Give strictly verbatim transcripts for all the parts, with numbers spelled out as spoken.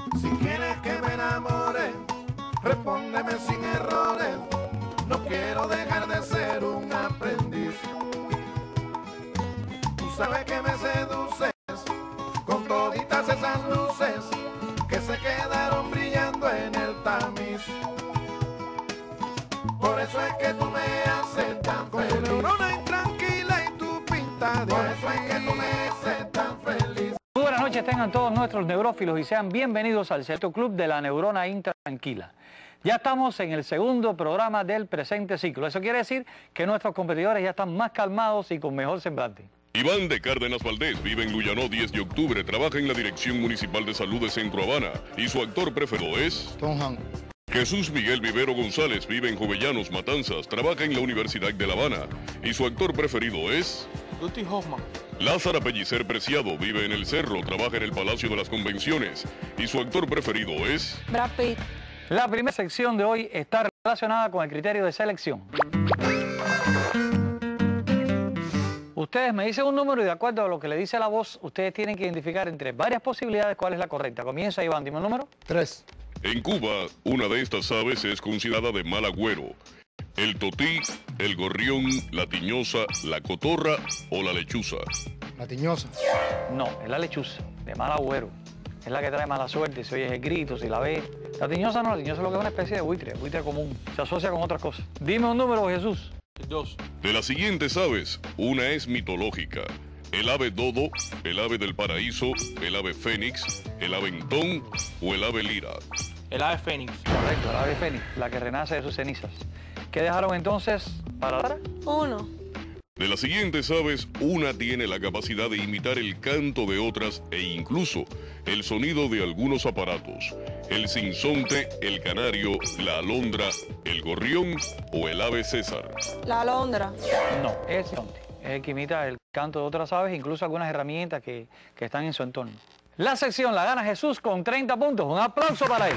Si quieres que me enamore, respóndeme sin errores. No quiero dejar de ser un aprendiz. Tú sabes que me seduces con toditas esas luces que se quedaron brillando en el tamiz. Por eso es que tú me haces tan feliz. Tu neurona intranquila y tu pinta de Por eso es que tú me haces tan feliz. Muy buenas noches, tengan todos nuestros neurófilos y sean bienvenidos al Selecto Club de la Neurona Intranquila. Ya estamos en el segundo programa del presente ciclo. Eso quiere decir que nuestros competidores ya están más calmados y con mejor semblante. Iván de Cárdenas Valdés vive en Luyanó diez de octubre, trabaja en la Dirección Municipal de Salud de Centro Habana y su actor preferido es... Tom Hanks. Jesús Miguel Vivero González vive en Jovellanos, Matanzas, trabaja en la Universidad de La Habana y su actor preferido es... Dustin Hoffman. Lázara Pellicer Preciado vive en El Cerro, trabaja en el Palacio de las Convenciones y su actor preferido es... Brad Pitt. La primera sección de hoy está relacionada con el criterio de selección. Ustedes me dicen un número y de acuerdo a lo que le dice la voz, ustedes tienen que identificar entre varias posibilidades cuál es la correcta. Comienza, Iván, dime un número. Tres. En Cuba, una de estas aves es considerada de mal agüero. El totí, el gorrión, la tiñosa, la cotorra o la lechuza. La tiñosa. No, es la lechuza, de mal agüero. Es la que trae mala suerte, si oyes el grito, si la ves. La tiñosa no, la tiñosa es lo que es una especie de buitre, buitre común. Se asocia con otras cosas. Dime un número, Jesús. Dos. De las siguientes aves, una es mitológica. El ave dodo, el ave del paraíso, el ave fénix, el ave entón o el ave lira. El ave fénix. Correcto, el ave fénix, la que renace de sus cenizas. ¿Qué dejaron entonces para Lara? Uno. De las siguientes aves, una tiene la capacidad de imitar el canto de otras e incluso el sonido de algunos aparatos. El sinsonte, el canario, la alondra, el gorrión o el ave César. La alondra. No, es el sinsonte. Es el que imita el canto de otras aves, incluso algunas herramientas que, que están en su entorno. La sección la gana Jesús con treinta puntos. Un aplauso para él.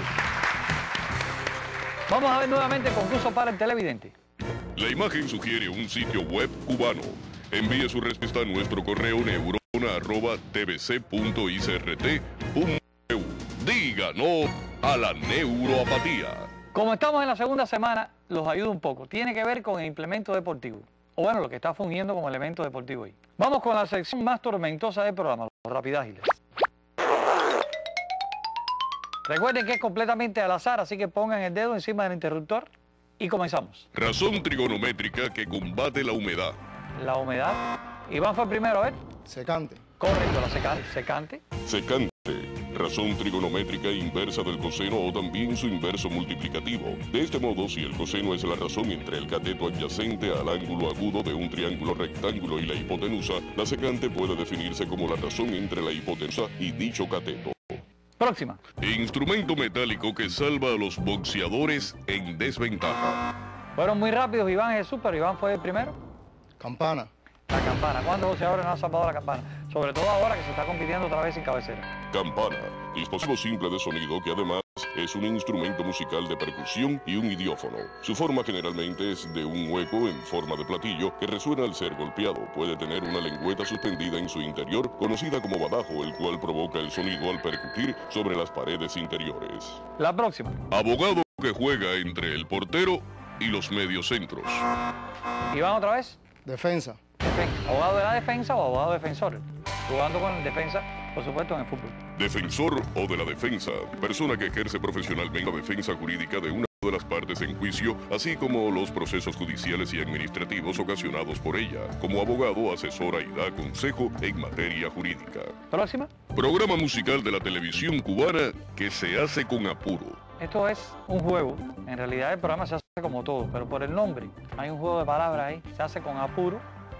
Vamos a ver nuevamente el concurso para el televidente. La imagen sugiere un sitio web cubano. Envíe su respuesta a nuestro correo neurona arroba t v c punto i c r t punto e u. Diga no a la neuroapatía. Como estamos en la segunda semana, los ayudo un poco. Tiene que ver con el implemento deportivo. O bueno, lo que está fungiendo como elemento deportivo ahí. Vamos con la sección más tormentosa del programa, los rapidágiles. Recuerden que es completamente al azar, así que pongan el dedo encima del interruptor y comenzamos. Razón trigonométrica que combate la humedad. La humedad. Iván fue el primero, a ver. Secante. Correcto, la secante. Secante. Secante. Razón trigonométrica inversa del coseno o también su inverso multiplicativo. De este modo, si el coseno es la razón entre el cateto adyacente al ángulo agudo de un triángulo rectángulo y la hipotenusa, la secante puede definirse como la razón entre la hipotenusa y dicho cateto. Próxima. Instrumento metálico que salva a los boxeadores en desventaja. Fueron muy rápidos Iván y Jesús, pero Iván fue el primero. Campana. La campana. ¿Cuántos boxeadores no han salvado la campana? Sobre todo ahora que se está compitiendo otra vez sin cabecera. Campana. Dispositivo simple de sonido que además es un instrumento musical de percusión y un idiófono. Su forma generalmente es de un hueco en forma de platillo que resuena al ser golpeado. Puede tener una lengüeta suspendida en su interior, conocida como badajo, el cual provoca el sonido al percutir sobre las paredes interiores. La próxima. Abogado que juega entre el portero y los mediocentros. Iván otra vez. Defensa. Defen- ¿Abogado de la defensa o abogado defensor? Jugando con el defensa, por supuesto, en el fútbol. Defensor o de la defensa, persona que ejerce profesionalmente la defensa jurídica de una de las partes en juicio, así como los procesos judiciales y administrativos ocasionados por ella. Como abogado, asesora y da consejo en materia jurídica. Próxima. Programa musical de la televisión cubana que se hace con apuro. Esto es un juego. En realidad el programa se hace como todo, pero por el nombre. Hay un juego de palabras ahí. Se hace con apuro.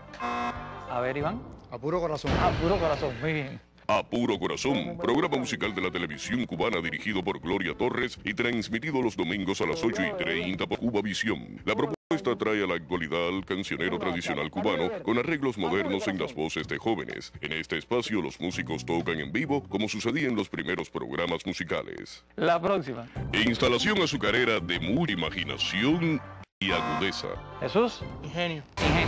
A ver, Iván. A puro corazón. Apuro corazón. Muy bien. A Puro Corazón, programa musical de la televisión cubana dirigido por Gloria Torres y transmitido los domingos a las ocho y treinta por Cuba Visión. La propuesta trae a la actualidad al cancionero tradicional cubano con arreglos modernos en las voces de jóvenes. En este espacio los músicos tocan en vivo como sucedía en los primeros programas musicales. La próxima. Instalación azucarera de mucha imaginación y agudeza. Jesús. Ingenio. Ingenio.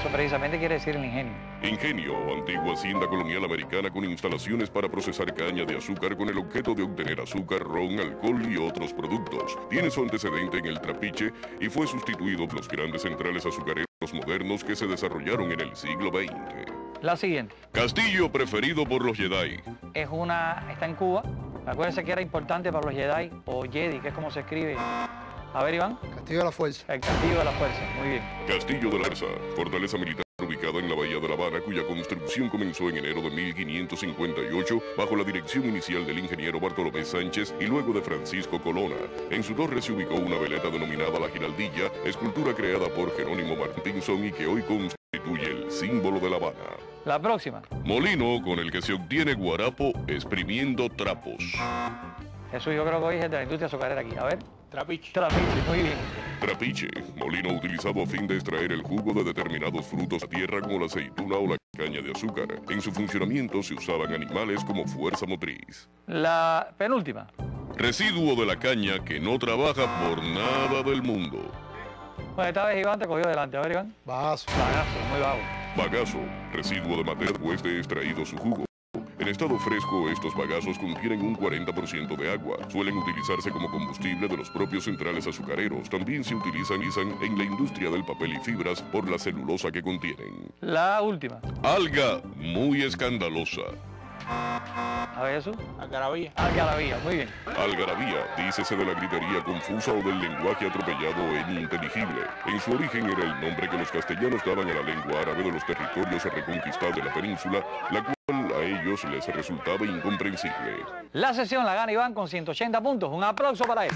Eso precisamente quiere decir el ingenio. Ingenio, antigua hacienda colonial americana con instalaciones para procesar caña de azúcar con el objeto de obtener azúcar, ron, alcohol y otros productos. Tiene su antecedente en el Trapiche y fue sustituido por los grandes centrales azucareros modernos que se desarrollaron en el siglo veinte. La siguiente. Castillo preferido por los Jedi. Es una... está en Cuba. Acuérdense que era importante para los Jedi, o Jedi, que es como se escribe. A ver, Iván. Castillo de la Fuerza. El Castillo de la Fuerza. Muy bien. Castillo de la Fuerza, fortaleza militar ubicada en la bahía de La Habana, cuya construcción comenzó en enero de mil quinientos cincuenta y ocho bajo la dirección inicial del ingeniero Bartolomé Sánchez y luego de Francisco Colonna. En su torre se ubicó una veleta denominada La Giraldilla, escultura creada por Jerónimo Martinson y que hoy constituye el símbolo de La Habana. La próxima. Molino con el que se obtiene guarapo exprimiendo trapos. Eso yo creo que hoy es de la industria azucarera aquí. A ver. Trapiche. Trapiche, muy bien. Trapiche, molino utilizado a fin de extraer el jugo de determinados frutos a tierra como la aceituna o la caña de azúcar. En su funcionamiento se usaban animales como fuerza motriz. La penúltima. Residuo de la caña que no trabaja por nada del mundo. Bueno, esta vez Iván te cogió delante. A ver, Iván. Bagazo. Bagazo, muy vago. Bagazo, residuo de madera después de extraído su jugo. En estado fresco, estos bagazos contienen un cuarenta por ciento de agua. Suelen utilizarse como combustible de los propios centrales azucareros. También se utilizan en la industria del papel y fibras por la celulosa que contienen. La última. Alga muy escandalosa. A ver eso. Algarabía. Algarabía, muy bien. Algarabía, dícese de la gritería confusa o del lenguaje atropellado e ininteligible. En su origen era el nombre que los castellanos daban a la lengua árabe de los territorios reconquistados de la península, la cual a ellos les resultaba incomprensible. La sesión la gana Iván con ciento ochenta puntos. Un aplauso para él.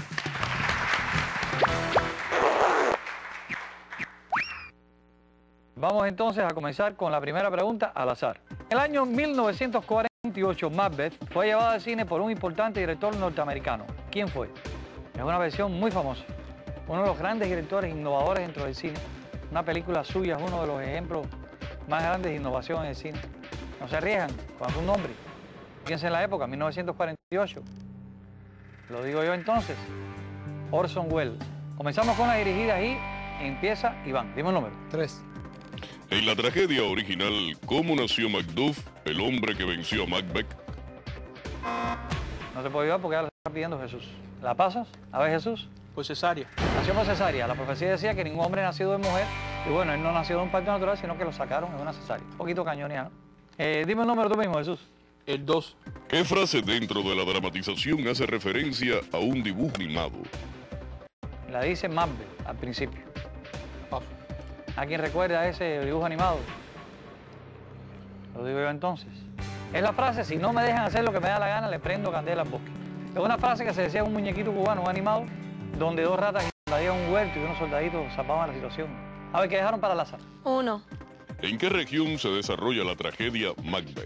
Vamos entonces a comenzar con la primera pregunta al azar. En el año mil novecientos cuarenta y ocho, Macbeth fue llevada al cine por un importante director norteamericano. ¿Quién fue? Es una versión muy famosa. Uno de los grandes directores innovadores dentro del cine. Una película suya es uno de los ejemplos más grandes de innovación en el cine. No se arriesgan con algún nombre. Fíjense en la época, mil novecientos cuarenta y ocho. Lo digo yo entonces. Orson Welles. Comenzamos con la dirigida y empieza Iván. Dime un número. Tres. En la tragedia original, ¿cómo nació Macduff, el hombre que venció a Macbeth? No te puedo ayudar porque ya la está pidiendo Jesús. ¿La pasas? A ver, Jesús. Por cesárea. Nació por cesárea. La profecía decía que ningún hombre nacido de mujer, y bueno, él no nació de un parto natural, sino que lo sacaron en una cesárea. Un poquito cañoneado. Eh, dime un número tú mismo, Jesús. El dos. ¿Qué frase dentro de la dramatización hace referencia a un dibujo animado? La dice Macbeth al principio. Paso. ¿A quién recuerda ese dibujo animado? Lo digo yo entonces. Es la frase, si no me dejan hacer lo que me da la gana, le prendo candela al bosque. Es una frase que se decía en un muñequito cubano, un animado, donde dos ratas invadían un huerto y unos soldaditos salvaban la situación. A ver, ¿qué dejaron para el azar? Uno. ¿En qué región se desarrolla la tragedia Macbeth?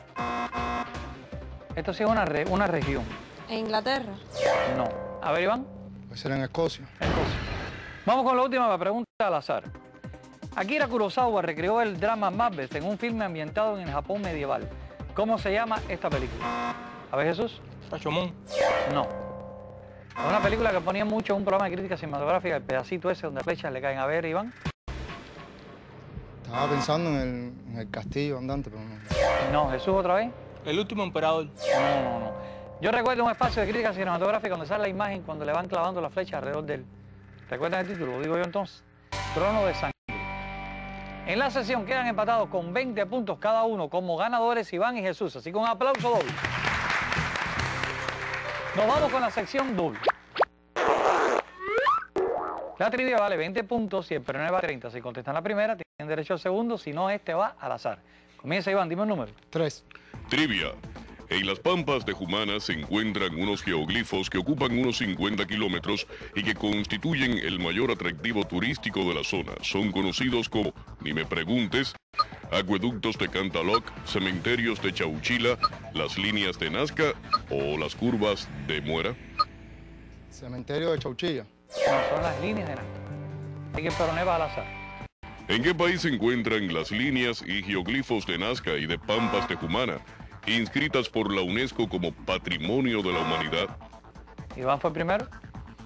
Esto sí es una, re- una región. ¿En Inglaterra? No. A ver, Iván. Puede ser en Escocia. Entonces, vamos con la última pregunta al azar. Akira Kurosawa recreó el drama Macbeth en un filme ambientado en el Japón medieval. ¿Cómo se llama esta película? A ver, Jesús. Rashomon. No. Es una película que ponía mucho en un programa de crítica cinematográfica, el pedacito ese donde flechas le caen. A ver, Iván. Estaba pensando en el, en el castillo andante, pero no. No, Jesús otra vez. El último emperador. No, no, no. Yo recuerdo un espacio de crítica cinematográfica donde sale la imagen cuando le van clavando la flecha alrededor de él. ¿Recuerdan el título? Lo digo yo entonces. Trono de sangre. En la sesión quedan empatados con veinte puntos cada uno como ganadores Iván y Jesús. Así que un aplauso doble. Nos vamos con la sección doble. La trivia vale veinte puntos y el premio vale treinta. Si contestan la primera, tienen derecho al segundo. Si no, este va al azar. Comienza Iván, dime un número. Tres. Trivia. En las pampas de Jumana se encuentran unos geoglifos que ocupan unos cincuenta kilómetros y que constituyen el mayor atractivo turístico de la zona. Son conocidos como, ni me preguntes, acueductos de Cantaloc, cementerios de Chauchila, las líneas de Nazca o las curvas de Muera. Cementerio de Chauchilla. No, son las líneas de nada. Así que el peroné va al azar. ¿En qué país se encuentran las líneas y geoglifos de Nazca y de Pampas de Jumana, inscritas por la UNESCO como Patrimonio de la Humanidad? Iván fue primero.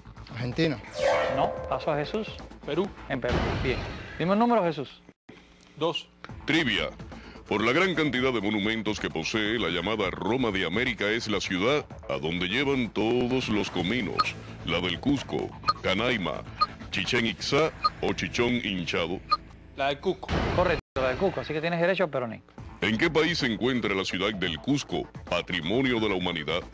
Argentina. No, pasó a Jesús. Perú. En Perú. Bien. Dime un número, Jesús. Dos. Trivia. Por la gran cantidad de monumentos que posee, la llamada Roma de América es la ciudad a donde llevan todos los cominos. La del Cusco, Canaima, Chichén Itzá o Chichón Hinchado. La del Cusco. Correcto, la del Cusco, así que tienes derecho al peroné. ¿En qué país se encuentra la ciudad del Cusco, patrimonio de la humanidad?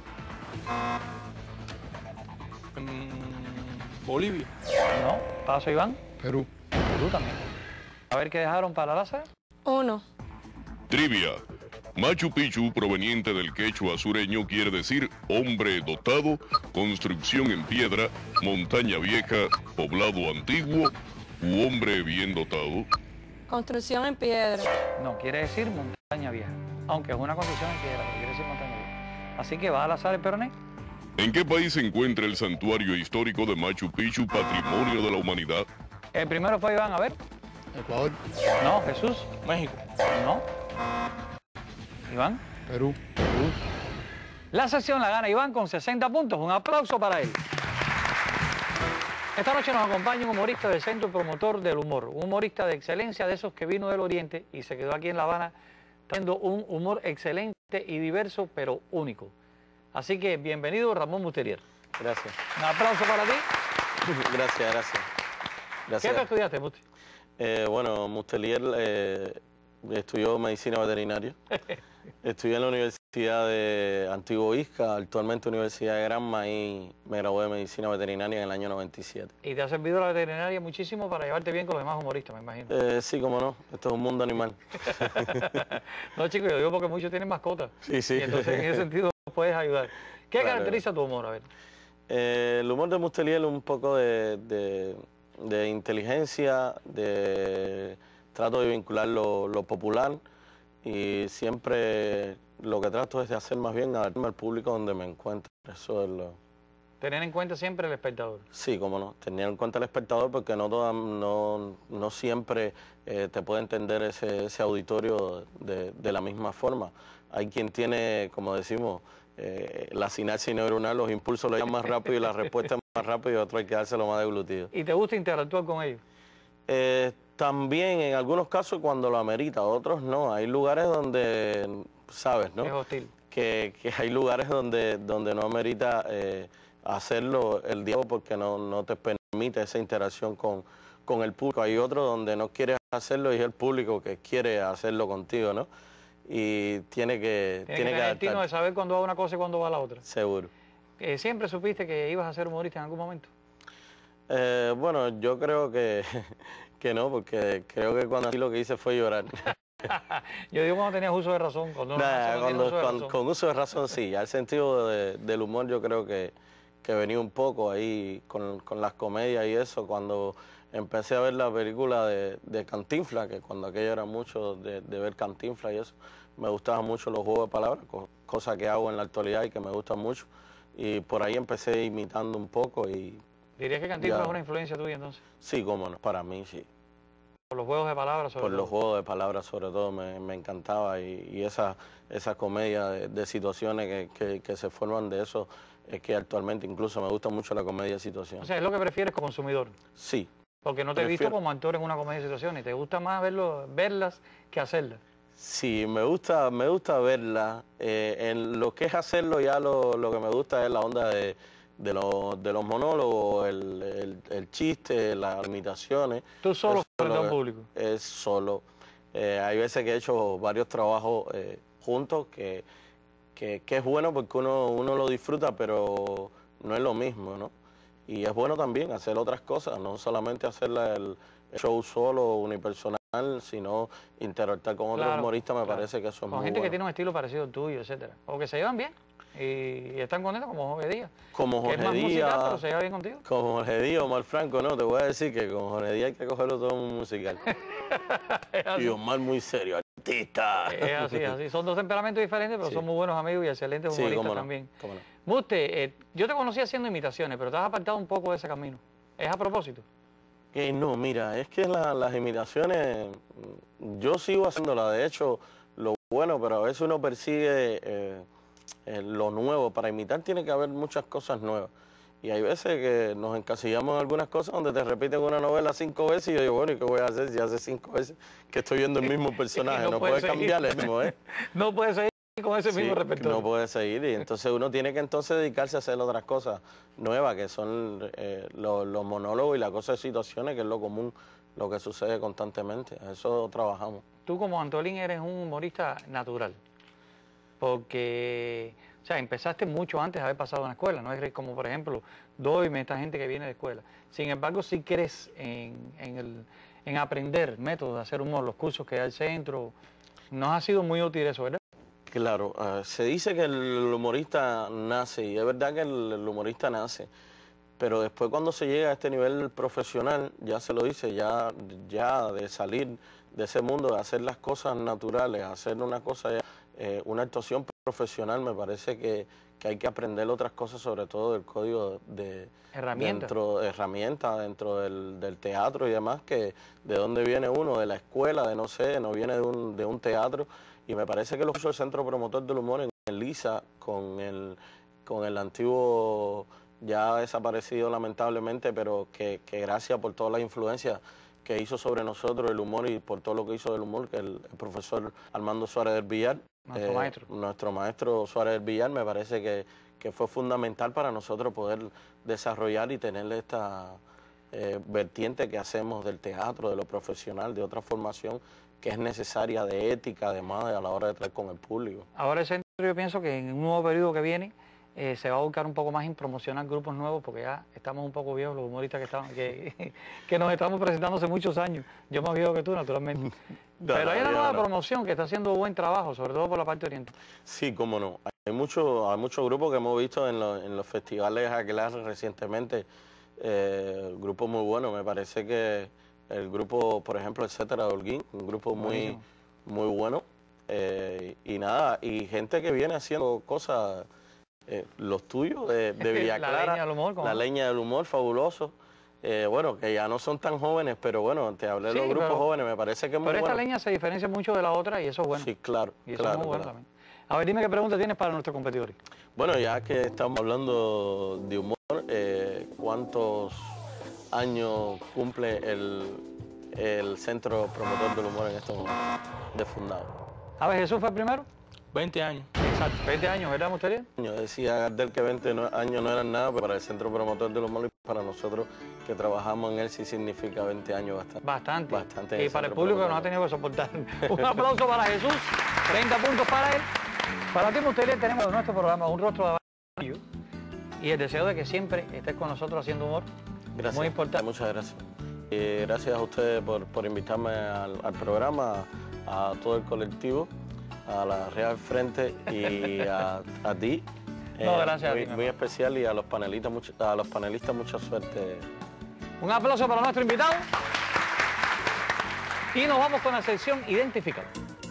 Mm, Bolivia. No, paso Iván. Perú. Perú también. A ver qué dejaron para Lázaro. Uno. Trivia. Machu Picchu, proveniente del quechua sureño, quiere decir hombre dotado, construcción en piedra, montaña vieja, poblado antiguo u hombre bien dotado. Construcción en piedra. No, quiere decir montaña vieja. Aunque es una construcción en piedra, pero quiere decir montaña vieja. Así que va al azar el peroné. ¿En qué país se encuentra el santuario histórico de Machu Picchu, patrimonio de la humanidad? El primero fue Iván, a ver. Ecuador. No, Jesús. México. No. Iván. Perú. La sesión la gana Iván con sesenta puntos. Un aplauso para él. Esta noche nos acompaña un humorista del Centro Promotor del Humor. Un humorista de excelencia de esos que vino del Oriente y se quedó aquí en La Habana trayendo un humor excelente y diverso, pero único. Así que bienvenido, Ramón Musterier. Gracias. Un aplauso para ti. Gracias, gracias. ¿Qué Gracias. te estudiaste, Musti? Eh, bueno, Musterier eh, estudió medicina veterinaria. Estudié en la Universidad de Antiguo Isca, actualmente Universidad de Granma, y me gradué de medicina veterinaria en el año noventa y siete. Y te ha servido la veterinaria muchísimo para llevarte bien con los demás humoristas, me imagino. Eh, sí, cómo no, esto es un mundo animal. No, chicos, yo digo porque muchos tienen mascotas. Sí, sí. Y entonces en ese sentido puedes ayudar. ¿Qué Claro. caracteriza tu humor? A ver. Eh, el humor de Musterier es un poco de, de, de inteligencia, de trato de vincular lo, lo popular, y siempre lo que trato es de hacer más bien adaptarme al público donde me encuentro. Eso es lo... Tener en cuenta siempre el espectador. Sí, cómo no, tener en cuenta el espectador, porque no, toda, no, no siempre eh, te puede entender ese, ese auditorio de, de la misma forma. Hay quien tiene, como decimos, eh, la sinapsis neuronal, los impulsos lo llevan más rápido y la respuesta es más rápido, y otro hay que dárselo más deglutido. ¿Y te gusta interactuar con ellos? Eh, también en algunos casos cuando lo amerita, otros no. Hay lugares donde, sabes, ¿no? Es hostil. Que, que hay lugares donde, donde no amerita eh, hacerlo el diálogo porque no, no te permite esa interacción con, con el público. Hay otros donde no quieres hacerlo y es el público que quiere hacerlo contigo, ¿no? Y tiene que, Tienes tiene que que tener el tino de adaptar. saber cuándo va una cosa y cuándo va la otra. Seguro. Eh, ¿Siempre supiste que ibas a ser humorista en algún momento? Eh, bueno, yo creo que, que no, porque creo que cuando nací lo que hice fue llorar. Yo digo cuando tenías uso de razón. Cuando no Nah, nació, no tienes cuando- uso de cuando- razón. con uso de razón sí, al sentido de- del humor yo creo que, que venía un poco ahí con, con las comedias y eso, cuando empecé a ver la película de, de Cantinflas, que cuando aquello era mucho de, de ver Cantinflas y eso, me gustaban mucho los juegos de palabras, co- cosa que hago en la actualidad y que me gustan mucho, y por ahí empecé imitando un poco y ¿Dirías que Cantinflas Ya. es una influencia tuya entonces? sí, cómo no, para mí sí. Por los juegos de palabras sobre Por todo. los juegos de palabras sobre todo me, me encantaba, y, y esa, esa comedia de, de situaciones que, que, que se forman de eso, es que actualmente incluso me gusta mucho la comedia de O situaciones. sea, es lo que prefieres como consumidor. Sí, Porque no te he visto Prefiero- como actor en una comedia de situaciones. Te gusta más verlo, verlas que hacerlas. sí, me gusta, me gusta verla. Eh, en lo que es hacerlo ya lo, lo que me gusta es la onda de, de, los, de los monólogos, el, el, el chiste, las imitaciones. Tú solo Eso frente a lo un que- público. Es solo. Eh, hay veces que he hecho varios trabajos eh, juntos que, que, que es bueno porque uno, uno lo disfruta, pero no es lo mismo, ¿no? Y es bueno también hacer otras cosas, no solamente hacer la- el show solo, unipersonal, sino interactuar con otros Claro, humoristas, me claro. parece que eso es Con muy gente que bueno. tiene un estilo parecido al tuyo, etcétera. O que se llevan bien y, y están contentos como Jorge Díaz. Como Que es Jorge más musical, pero Díaz, se lleva bien contigo. como Jorge Díaz, Omar Franco, no, te voy a decir que con Jorge Díaz hay que cogerlo todo muy musical. Es así. Y Omar muy serio, artista. Es así, es así. Son dos temperamentos diferentes, pero Sí. son muy buenos amigos y excelentes Sí, humoristas cómo no, también. cómo no. Muste, eh, yo te conocí haciendo imitaciones, pero te has apartado un poco de ese camino. ¿Es a propósito? Que no, mira, es que la- las imitaciones, mm, yo sigo haciéndolas, de hecho, lo bueno, pero a veces uno persigue eh, eh, lo nuevo. Para imitar tiene que haber muchas cosas nuevas. Y hay veces que nos encasillamos en algunas cosas donde te repiten una novela cinco veces y yo digo, bueno, ¿y qué voy a hacer si hace cinco veces que estoy viendo el mismo personaje? no no puede puedes seguir. cambiar el mismo, ¿eh? No puede seguir con ese Sí, mismo repertorio. no puede seguir y entonces uno tiene que entonces dedicarse a hacer otras cosas nuevas, que son eh, los, los monólogos y la cosa de situaciones, que es lo común, lo que sucede constantemente. A eso trabajamos. Tú como Antolín eres un humorista natural, porque, o sea, empezaste mucho antes de haber pasado en la escuela, no es como, por ejemplo, Doyme, esta gente que viene de escuela. Sin embargo, sí crees en, en, el, en aprender métodos de hacer humor, los cursos que da el centro. Nos ha sido muy útil eso, ¿verdad? Claro, uh, se dice que el humorista nace, y es verdad que el, el humorista nace, pero después cuando se llega a este nivel profesional, ya se lo dice, ya, ya de salir de ese mundo, de hacer las cosas naturales, hacer una cosa, eh, una actuación profesional, me parece que, que hay que aprender otras cosas, sobre todo del código de herramientas dentro, herramientas dentro del, del teatro y demás, que de dónde viene uno, de la escuela, de no sé, no viene de un, de un teatro. Y me parece que lo que hizo el Centro Promotor del Humor en el LISA, con el, con el antiguo, ya desaparecido lamentablemente, pero que, que gracias por toda la influencia que hizo sobre nosotros el humor y por todo lo que hizo del humor, que el, el profesor Armando Suárez del Villar, nuestro eh, maestro. Nuestro maestro Suárez del Villar, me parece que, que fue fundamental para nosotros poder desarrollar y tener esta eh, vertiente que hacemos del teatro, de lo profesional, de otra formación que es necesaria, de ética, además, a la hora de tratar con el público. Ahora el centro, yo pienso que en un nuevo periodo que viene eh, se va a buscar un poco más en promocionar grupos nuevos, porque ya estamos un poco viejos los humoristas que, estamos, que, que nos estamos presentando hace muchos años. Yo más viejo que tú, naturalmente. No, Pero hay una no, nueva no. promoción que está haciendo buen trabajo, sobre todo por la parte oriental. Sí, cómo no. Hay muchos hay muchos grupos que hemos visto en, lo, en los festivales Aquelarre recientemente, eh, grupos muy buenos. Me parece que el grupo, por ejemplo, Etcétera de Holguín, un grupo muy, Buenísimo. muy bueno. Eh, y nada, y gente que viene haciendo cosas, eh, los tuyos de, de Villa La Clara, leña del humor, ¿cómo la no? leña del humor, fabuloso. Eh, bueno, que ya no son tan jóvenes, pero bueno, te hablé de Sí, los grupos pero- jóvenes, me parece que es muy Pero esta bueno. leña se diferencia mucho de la otra y eso es bueno. Sí, claro, y eso claro, es muy bueno claro. también. A ver, dime qué pregunta tienes para nuestros competidores. Bueno, ya que estamos hablando de humor, eh, ¿cuántos años cumple el, el Centro Promotor del Humor en este momento de fundado? A ver, Jesús fue el primero. veinte años. Exacto, veinte años, ¿verdad, Mustería? Yo decía Gardel que veinte no- años no eran nada, pero para el Centro Promotor del Humor y para nosotros que trabajamos en él sí significa veinte años bastante. Bastante. Bastante en Y el para el Centro público que nos ha Promotor. tenido que soportar. Un aplauso para Jesús, treinta puntos para él. Para ti, Mustería, tenemos en nuestro programa un rostro de amarillo y el deseo de que siempre estés con nosotros haciendo humor. Gracias. Muy importante. Muchas gracias. Y gracias a ustedes por, por invitarme al, al programa, a todo el colectivo, a la Real Frente y a, a ti. No, gracias a muy, ti, mi muy hermano. especial y a los panelistas, mucha- a los panelistas mucha suerte. Un aplauso para nuestro invitado. Y nos vamos con la sección Identificar.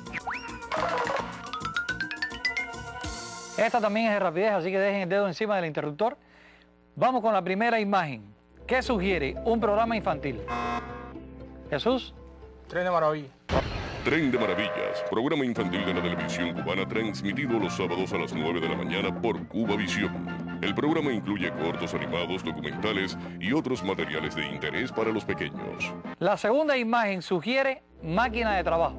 Esta también es de rapidez, así que dejen el dedo encima del interruptor. Vamos con la primera imagen. ¿Qué sugiere un programa infantil? Jesús. Tren de maravilla. Tren de Maravillas, programa infantil de la televisión cubana transmitido los sábados a las nueve de la mañana por Cubavisión. El programa incluye cortos animados, documentales y otros materiales de interés para los pequeños. La segunda imagen sugiere máquina de trabajo.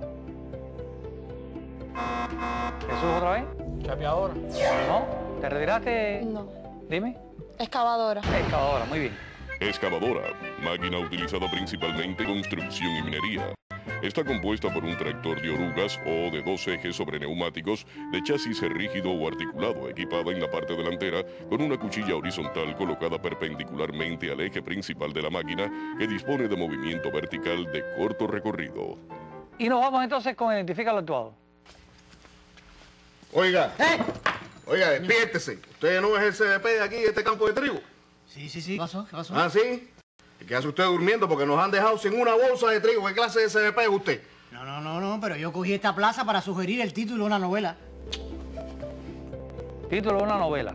Jesús, otra vez. Chapeadora. ¿No? ¿Te retiraste? No. Dime. Excavadora. Excavadora, muy bien. Excavadora, máquina utilizada principalmente en construcción y minería. Está compuesta por un tractor de orugas o de dos ejes sobre neumáticos de chasis rígido o articulado, equipada en la parte delantera con una cuchilla horizontal colocada perpendicularmente al eje principal de la máquina que dispone de movimiento vertical de corto recorrido. Y nos vamos entonces con Identifica lo actuado. Oiga, oiga, despiértese. Usted no es el C D P de aquí, de este campo de trigo. Sí, sí, sí. ¿Qué pasó? ¿Qué pasó? ¿Ah, sí? ¿Y qué hace usted durmiendo? Porque nos han dejado sin una bolsa de trigo. ¿Qué clase de C D P es usted? No, no, no, no, pero yo cogí esta plaza para sugerir el título de una novela. Título de una novela.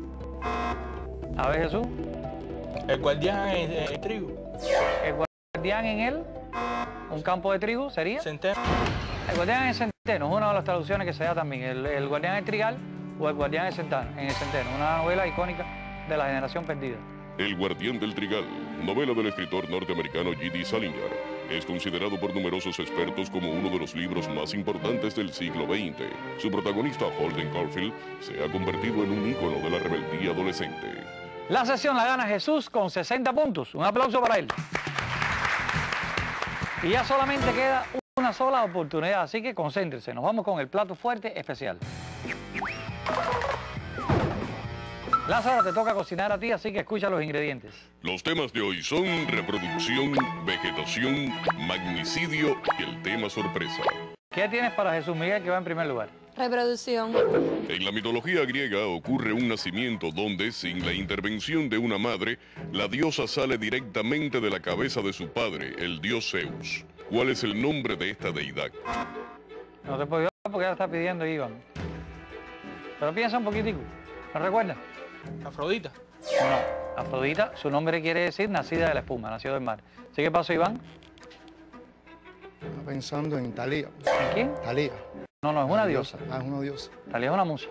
A ver, Jesús. El guardián es el trigo. El guardián en él, un campo de trigo, ¿sería? Centeno. El guardián en el centeno, es una de las traducciones que se da también. El, el guardián en el trigal o el guardián en el centeno, en el centeno. Una novela icónica de la generación perdida. El guardián del trigal, novela del escritor norteamericano G D Salinger, es considerado por numerosos expertos como uno de los libros más importantes del siglo veinte. Su protagonista, Holden Caulfield, se ha convertido en un ícono de la rebeldía adolescente. La sesión la gana Jesús con sesenta puntos. Un aplauso para él. Y ya solamente queda una sola oportunidad, así que concéntrese. Nos vamos con el plato fuerte especial. Lázaro, te toca cocinar a ti, así que escucha los ingredientes. Los temas de hoy son reproducción, vegetación, magnicidio y el tema sorpresa. ¿Qué tienes para Jesús Miguel, que va en primer lugar? Reproducción. En la mitología griega ocurre un nacimiento donde, sin la intervención de una madre, la diosa sale directamente de la cabeza de su padre, el dios Zeus. ¿Cuál es el nombre de esta deidad? No te puedo ayudar porque ya lo está pidiendo Iván. Pero piensa un poquitico. ¿No recuerdas? Afrodita. No. Afrodita, su nombre quiere decir nacida de la espuma, nació del mar. ¿Sí qué pasó, Iván? Estaba pensando en Talía. ¿En quién? Talía. No, no, es una diosa. Ah, es una diosa. Talía es una musa.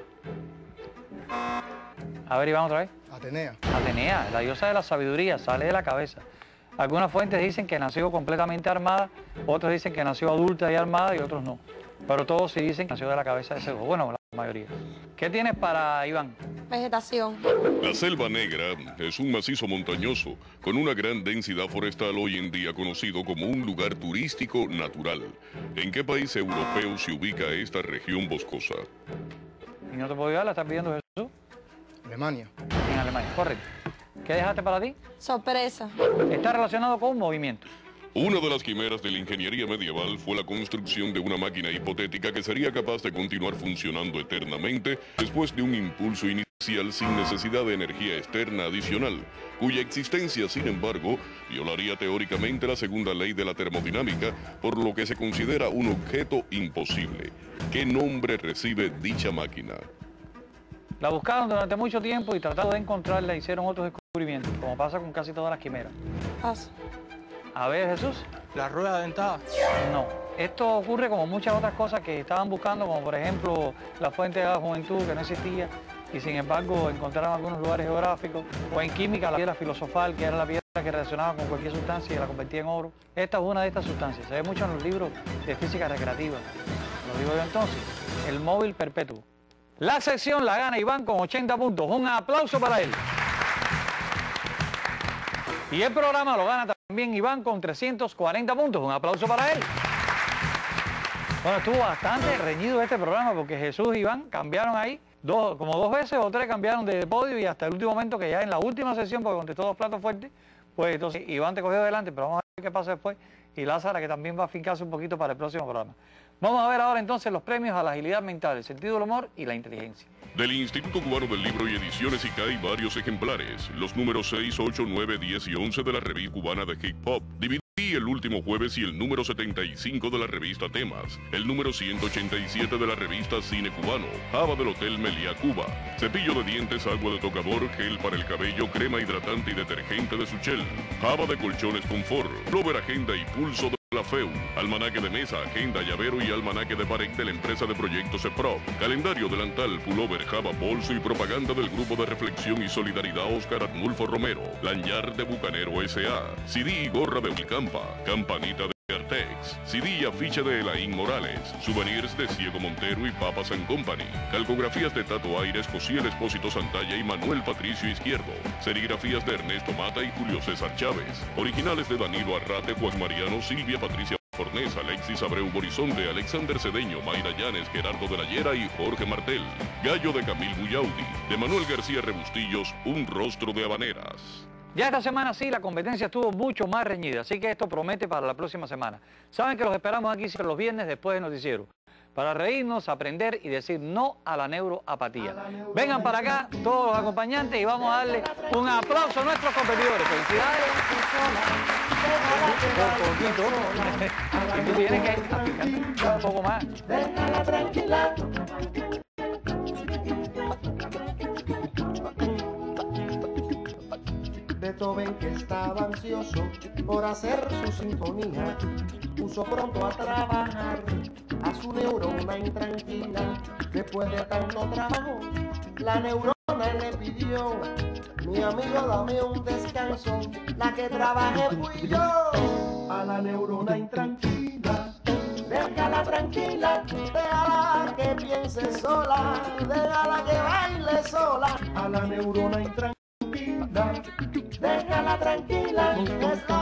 A ver, Iván, otra vez. Atenea. Atenea, la diosa de la sabiduría, sale de la cabeza. Algunas fuentes dicen que nació completamente armada, otros dicen que nació adulta y armada y otros no. Pero todos sí dicen que nació de la cabeza de Zeus. Bueno, la mayoría. ¿Qué tienes para Iván? Vegetación. La selva negra es un macizo montañoso con una gran densidad forestal hoy en día conocido como un lugar turístico natural. ¿En qué país europeo se ubica esta región boscosa? Y no te puedo ayudar, la está pidiendo Jesús. Alemania. En Alemania, correcto. ¿Qué dejaste para ti? Sorpresa. Está relacionado con movimientos. Una de las quimeras de la ingeniería medieval fue la construcción de una máquina hipotética que sería capaz de continuar funcionando eternamente después de un impulso inicial sin necesidad de energía externa adicional, cuya existencia, sin embargo, violaría teóricamente la segunda ley de la termodinámica, por lo que se considera un objeto imposible. ¿Qué nombre recibe dicha máquina? La buscaron durante mucho tiempo y tratando de encontrarla hicieron otros descubrimientos, como pasa con casi todas las quimeras. Paso. A ver, Jesús. La rueda dentada. No. Esto ocurre como muchas otras cosas que estaban buscando, como por ejemplo la fuente de la juventud, que no existía, y sin embargo encontraron algunos lugares geográficos, o en química la piedra filosofal, que era la piedra que reaccionaba con cualquier sustancia y la convertía en oro. Esta es una de estas sustancias. Se ve mucho en los libros de física recreativa. Lo digo yo entonces, el móvil perpetuo. La sección la gana Iván con ochenta puntos. Un aplauso para él. Y el programa lo gana también Iván con trescientos cuarenta puntos. Un aplauso para él. Bueno, estuvo bastante reñido este programa porque Jesús y Iván cambiaron ahí dos, como dos veces o tres cambiaron de podio y hasta el último momento que ya en la última sesión, porque contestó dos platos fuertes, pues entonces Iván te cogió adelante, pero vamos a ver qué pasa después. Y Lázara, que también va a fincarse un poquito para el próximo programa. Vamos a ver ahora entonces los premios a la agilidad mental, el sentido del humor y la inteligencia. Del Instituto Cubano del Libro y Ediciones I C A hay varios ejemplares. Los números seis, ocho, nueve, diez y once de la revista cubana de Hip Hop. Dividí el último jueves y el número setenta y cinco de la revista Temas. El número ciento ochenta y siete de la revista Cine Cubano. Java del Hotel Meliá Cuba. Cepillo de dientes, agua de tocador, gel para el cabello, crema hidratante y detergente de Suchel. Java de colchones Confort. Plover Agenda y Pulso de la F E U, almanaque de mesa, agenda, llavero y almanaque de Parec de la empresa de proyectos EPRO, calendario, delantal, pullover, java, bolso y propaganda del grupo de reflexión y solidaridad Oscar Arnulfo Romero, lanyard de Bucanero S A, C D y gorra de Wilcampa, campanita de Artex, C D y afiche de Elaín Morales, souvenirs de Ciego Montero y Papas and Company, calcografías de Tato Aires, Josiel Espósito Santalla y Manuel Patricio Izquierdo, serigrafías de Ernesto Mata y Julio César Chávez, originales de Danilo Arrate, Juan Mariano, Silvia Patricia Fornés, Alexis Abreu Borizonte, Alexander Cedeño, Mayra Llanes, Gerardo de la Llera y Jorge Martel, Gallo de Camil Bullaudi, de Manuel García Rebustillos, Un Rostro de Habaneras. Ya esta semana sí, la competencia estuvo mucho más reñida, así que esto promete para la próxima semana. Saben que los esperamos aquí siempre los viernes después del noticiero, para reírnos, aprender y decir no a la neuroapatía. Vengan para acá todos los acompañantes y vamos a darle un aplauso a nuestros competidores. ¡Felicidades! Y tú tienes que aplicar un poco más. Beethoven, que estaba ansioso por hacer su sinfonía, puso pronto a trabajar a su neurona intranquila. Después de tanto trabajo, la neurona neurona le pidió, mi amigo dame un descanso, la que trabajé fui yo. A la neurona intranquila, déjala tranquila, déjala que piense sola, déjala que baile sola. A la neurona intranquila, déjala tranquila, que está